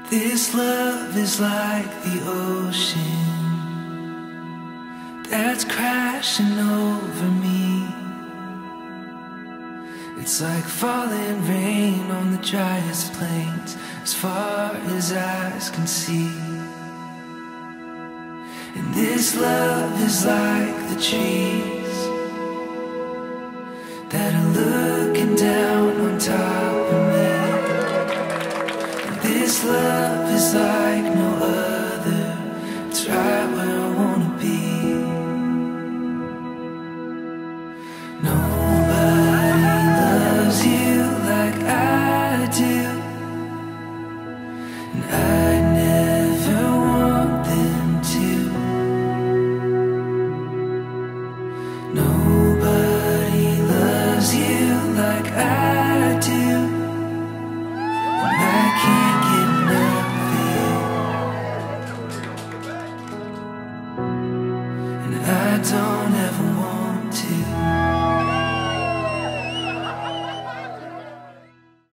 This love is like the ocean that's crashing over me. It's like falling rain on the driest plains as far as eyes can see. And this love is like the trees that are looking down on top of me. This love is like no other. It's right where I wanna be. Nobody loves you like I do, and I never want them to. Nobody loves you like I do, and I can't get enough of you, and I don't ever want to.